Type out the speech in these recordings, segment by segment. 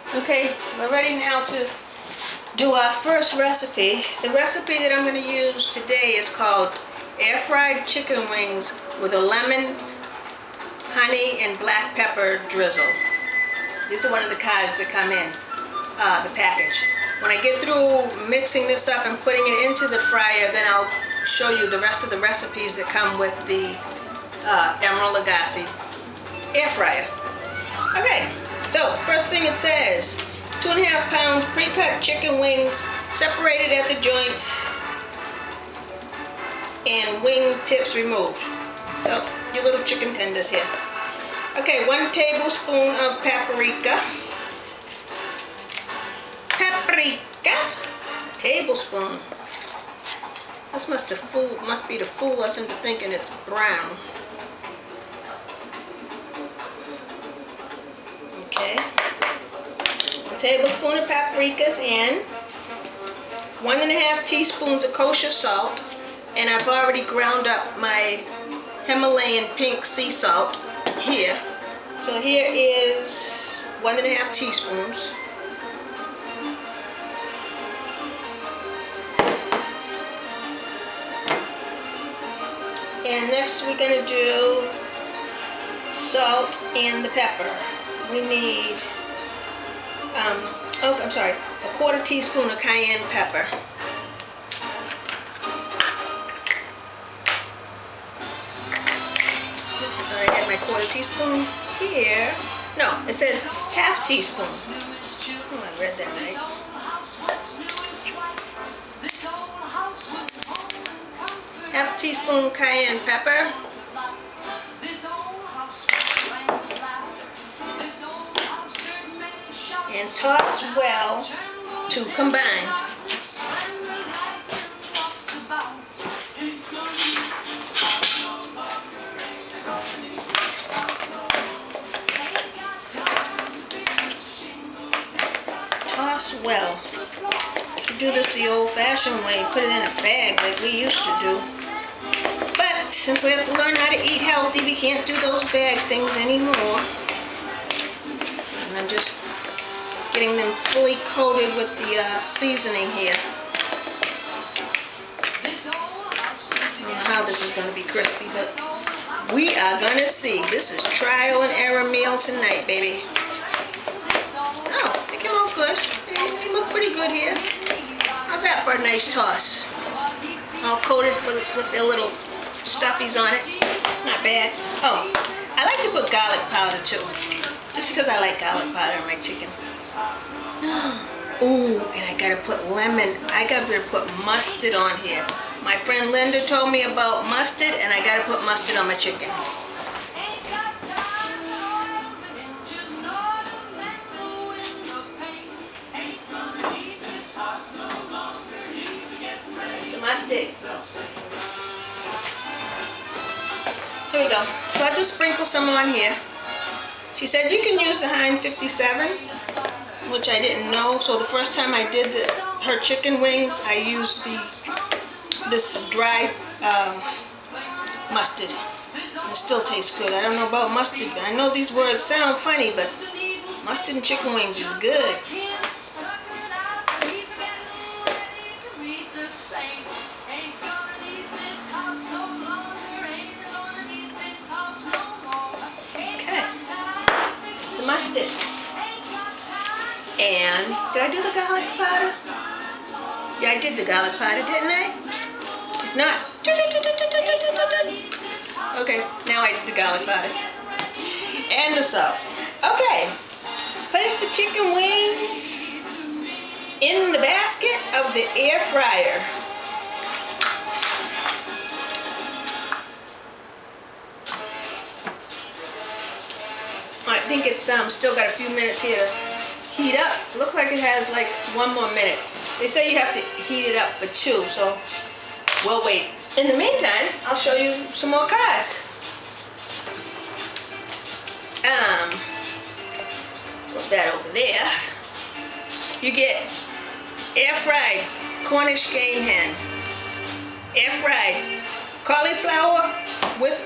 Okay, we're ready now to do our first recipe. The recipe that I'm going to use today is called air fried chicken wings with a lemon, honey, and black pepper drizzle. These are one of the cards that come in the package. When I get through mixing this up and putting it into the fryer, then I'll show you the rest of the recipes that come with the Emeril lagasse air fryer. Okay, so first thing it says, 2.5 pounds pre-cut chicken wings separated at the joints and wing tips removed. So your little chicken tenders here. Okay, 1 tablespoon of paprika. Tablespoon. This must be to fool us into thinking it's brown. Okay. 1 tablespoon of paprikas in. 1.5 teaspoons of kosher salt, and I've already ground up my Himalayan pink sea salt here. So here is 1.5 teaspoons. And next we're going to do salt and the pepper. We need, I'm sorry, 1/4 teaspoon of cayenne pepper. I had my 1/4 teaspoon here. No, it says 1/2 teaspoon. Oh, I read that right. Half teaspoon cayenne pepper. And toss well to combine. Toss well. You do this the old-fashioned way, put it in a bag like we used to do. But since we have to learn how to eat healthy, we can't do those bag things anymore. And I'm just getting them fully coated with the seasoning here. I don't know how this is going to be crispy, but we are going to see. This is trial and error meal tonight, baby. Oh, they came out good. They look pretty good here. How's that for a nice toss? All coated with their little stuffies on it. Not bad. Oh, I like to put garlic powder too. Just because I like garlic powder in my chicken. Ooh, and I gotta put lemon. I gotta put mustard on here. My friend Linda told me about mustard, and I gotta put mustard on my chicken. The mustard. Here we go. So I just sprinkle some on here. She said you can use the Heinz 57, which I didn't know. So the first time I did her chicken wings, I used this dry mustard. And it still tastes good. I don't know about mustard. I know these words sound funny, but mustard and chicken wings is good. Mustard. And did I do the garlic powder? Yeah, I did the garlic powder, didn't I? If not, okay, now I did the garlic powder. And the salt. Okay, place the chicken wings in the basket of the air fryer. I think it's still got a few minutes here to heat up. Looks like it has like 1 more minute. They say you have to heat it up for 2, so we'll wait. In the meantime, I'll show you some more cards. Put that over there. You get air fried Cornish game hen, air fried cauliflower with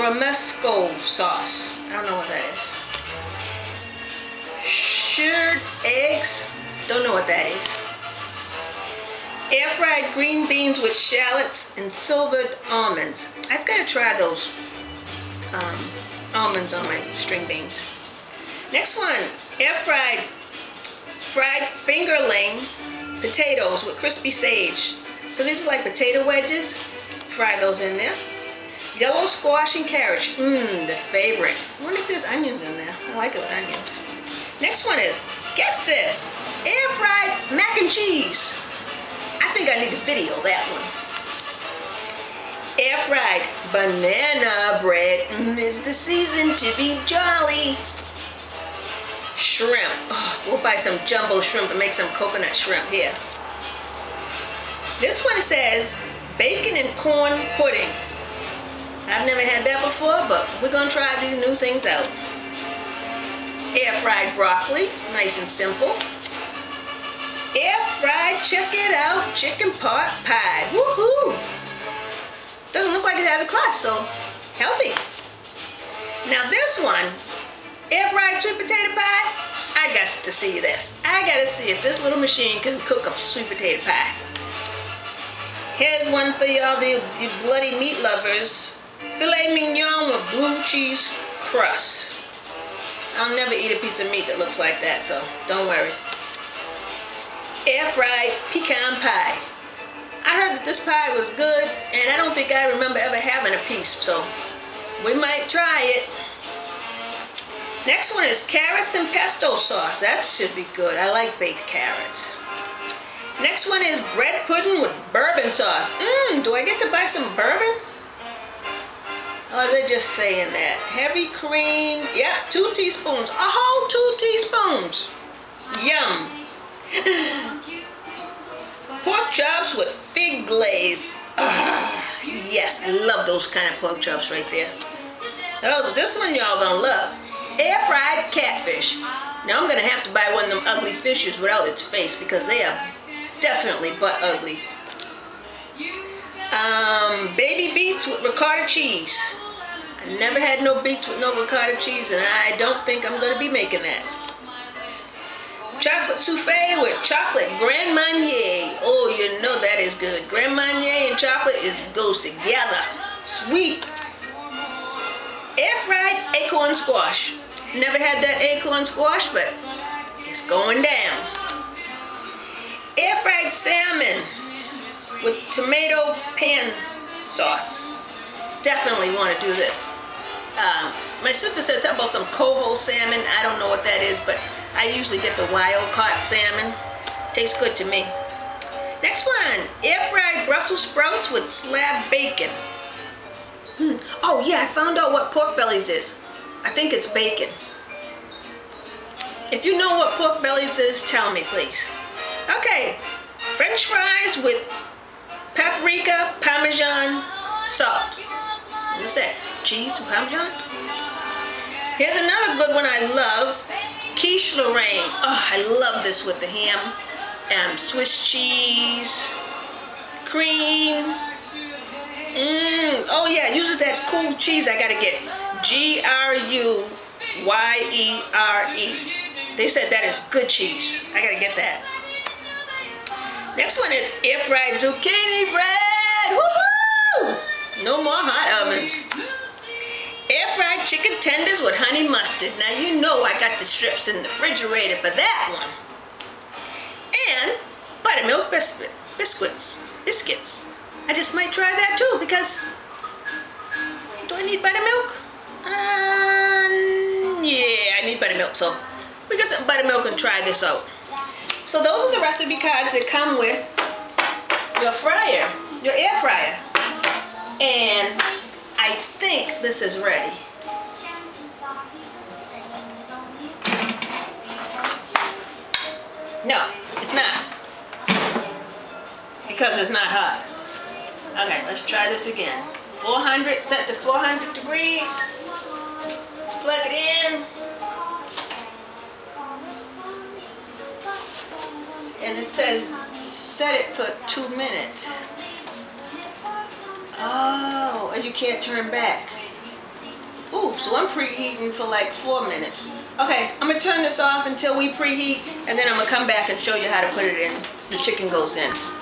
romesco sauce. I don't know what that is. eggs. Don't know what that is. Air fried green beans with shallots and silvered almonds. I've got to try those almonds on my string beans. Next one, air fried fingerling potatoes with crispy sage. So these are like potato wedges. Fry those in there. Yellow squash and carrot. The favorite. I wonder if there's onions in there. I like it with onions. Next one is, get this, air fried mac and cheese. I think I need to video that one. Air fried banana bread. It's the season to be jolly. Shrimp. Oh, we'll buy some jumbo shrimp and make some coconut shrimp here. This one says bacon and corn pudding. I've never had that before, but we're gonna try these new things out. Air fried broccoli, nice and simple. Air fried, check it out, chicken pot pie. Woohoo! Doesn't look like it has a crust, so healthy. Now this one, air fried sweet potato pie. I got to see this. I gotta see if this little machine can cook up sweet potato pie. Here's one for y'all, you bloody meat lovers. Filet mignon with blue cheese crust. I'll never eat a piece of meat that looks like that, so don't worry. Air fried pecan pie. I heard that this pie was good, and I don't think I remember ever having a piece, so we might try it. Next one is carrots and pesto sauce. That should be good. I like baked carrots. Next one is bread pudding with bourbon sauce. Do I get to buy some bourbon? Oh, they're just saying that. Heavy cream. Yeah, 2 teaspoons. A whole 2 teaspoons. Yum. Pork chops with fig glaze. Yes, I love those kind of pork chops right there. Oh, this one y'all gonna love. Air fried catfish. Now I'm gonna have to buy one of them ugly fishes without its face because they are definitely butt ugly. Baby beets with ricotta cheese. I never had no beets with no ricotta cheese, and I don't think I'm gonna be making that. Chocolate souffle with chocolate Grand Marnier. Oh, you know that is good. Grand Marnier and chocolate goes together. Sweet. Air fried acorn squash. Never had that acorn squash, but it's going down. Air fried salmon with tomato pan sauce. Definitely want to do this. My sister said something about some coho salmon. I don't know what that is, but I usually get the wild caught salmon. Tastes good to me. Next one, air fried Brussels sprouts with slab bacon. Oh yeah, I found out what pork bellies is. I think it's bacon. If you know what pork bellies is, tell me please. Okay, French fries with paprika, Parmesan, salt. What's that? Cheese and Parmesan? Here's another good one I love. Quiche Lorraine. Oh, I love this with the ham and Swiss cheese, cream. Oh yeah, it uses that cool cheese I gotta get. Gruyere. They said that is good cheese. I gotta get that. Next one is air fried zucchini bread. Woohoo! No more hot ovens. Air fried chicken tenders with honey mustard. Now you know I got the strips in the refrigerator for that one. And buttermilk biscuits. I just might try that too because do I need buttermilk? Yeah, I need buttermilk, so we got some buttermilk and try this out. So those are the recipe cards that come with your fryer, your air fryer. And I think this is ready. No, it's not. Because it's not hot. Okay, let's try this again. 400, set to 400 degrees. Plug it in. And it says set it for 2 minutes. Oh, and you can't turn back. Ooh, so I'm preheating for like 4 minutes. Okay, I'm gonna turn this off until we preheat, and then I'm gonna come back and show you how to put it in. The chicken goes in.